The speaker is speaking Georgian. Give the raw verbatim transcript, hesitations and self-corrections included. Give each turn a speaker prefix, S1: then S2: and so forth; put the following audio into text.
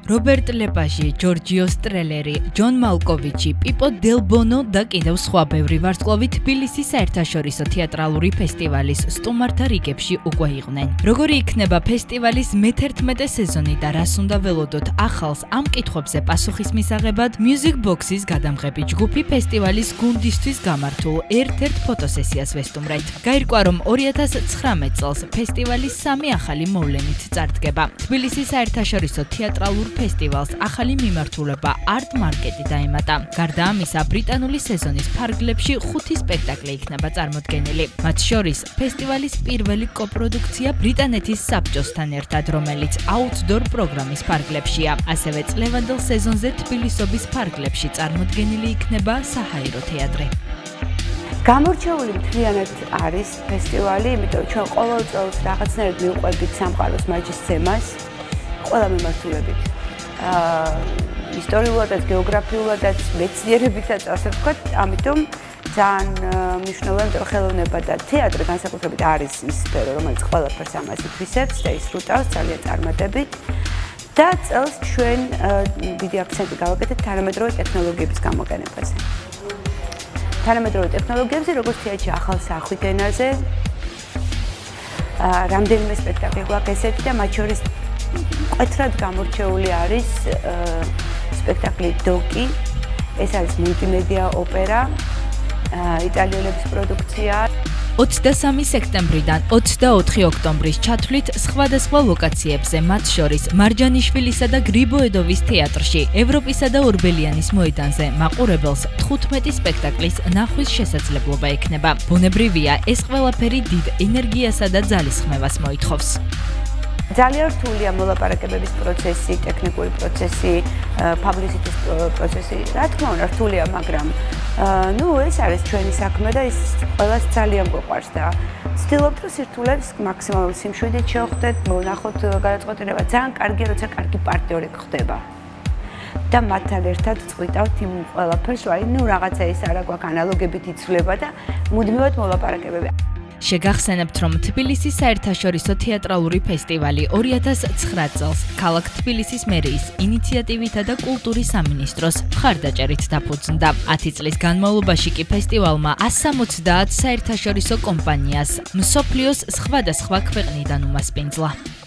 S1: რობერტ ლეპაჟი, ჯორჯიო სტრელერი, ჯონ მალკოვიჩი, პიპო დელ ბონო და კიდევ სხვა ბევრი ვარსკვლავი თბილისის საერთაშორისო თეატრალური ფესტივალის სტუმართა რიგებში უკვე იყვნენ. Როგორი იქნება ფესტივალის მეთერთმეტე სეზონი და რას უნდა ველოდოთ ახალს ამ კითხვებზე პასუხის მისაღებად Music Box-ის გადამღები ჯგუფი ფესტივალის გუნდისთვის გამართულ ერთ-ერთ ფოტოსესიას ვესტუმრეთ. გაირკვა, რომ ორი ათას ცხრამეტ წელს ფესტივალის სამი ახალი მოვლენით წარდგება. თბილისის საერთაშორისო თეატრალურ ფესტივალს ახალი მიმართულება არტ მარკეტი დაემატა. გარდა ამისა, ბრიტანული სეზონის ფარგლებში ხუთი სპექტაკლი იქნება წარმოდგენილი. მათ შორის ფესტივალის პირველი კოპროდუქცია ბრიტანეთის საბჭოსთან ერთად, რომელიც აუთდორ პროგრამის ფარგლებშია. ასევე წლევანდელ სეზონზე თბილისობის ფარგლებში წარმოდგენილი იქნება საჰაერო თეატრი.
S2: გამორჩეული მთლიანად არის ფესტივალი, იმიტომ ჩვენ ყოველ წელს რაღაცნაირად მივყვებით სამყაროს მაჯისცემას ყველა მიმართულებით. აა ისტორიულადაც, გეოგრაფიულადაც, მეცნიერებითაც, ასე ვთქვათ, ამიტომ ძალიან მნიშვნელოვანი ხელოვნება და თეატრი განსაკუთრებით არის ის სფერო, რომელიც ყველაფერს ამას ითვისებს და ისრუტავს ძალიან წარმატებით. და წელს ჩვენ დიდი აქცენტი გავაკეთეთ თანამედროვე ტექნოლოგიების გამოყენებაზე. თანამედროვე ტექნოლოგიებზე, როგორც თეატრში ახალ სახვით ენაზე, რამდენიმე სპექტაკლი გვაქვს ესეთი და მათ შორის მკვეთრად გამორჩეული არის სპექტაკლი დოკი. ეს არის მულტიმედია ოპერა, იტალიელების პროდუქცია.
S1: ოცდასამი სექტემბრიდან ოცდაოთხი ოქტომბრის ჩათვლით სხვადასხვა ლოკაციებზე, მათ შორის მარჯანიშვილისა და გრიბოედოვის თეატრში, ევროპისა და ორბელიანის მოედანზე მაყურებელს თხუთმეტი სპექტაკლის ნახვის შესაძლებლობა ექნება. ბუნებრივია, ეს ყველაფერი დიდ ენერგიასა და ძალისხმევას მოითხოვს.
S2: ძალიან რთულია მოლაპარაკებების პროცესი, ტექნიკური პროცესი, პაბლიციტის პროცესი. რა თქმა უნდა, რთულია, მაგრამ ნუ ეს არის ჩვენი საქმე და ის ყველას ძალიან გვყვარს და ვცდილობთ, რომ სირთულეს მაქსიმალურ სიმშვიდით შევხვდეთ, მოვნახოთ გადაწყვეტილება. ძალიან კარგია, როცა კარგი პარტნიორი გხდება. და მათთან ერთად წყვიტავთ იმ ყველაფერს, აი, ნუ რაღაცა ის არა გვაქვს ანალოგებით იცვლება და მუდმივად მოლაპარაკებები.
S1: შეგახსენებთ, რომ თბილისის საერთაშორისო თეატრალური ფესტივალი ორი ათას ცხრა წელს ქალაქ თბილისის მერიის ინიციატივითა და კულტურის სამინისტროს მხარდაჭერით დაფუძნდა. ათი წლის განმავლობაში კი ფესტივალმა ასს სამოცდაათ საერთაშორისო კომპანიას მსოფლიოს სხვადასხვა ქვეყნიდან უმასპინძლა.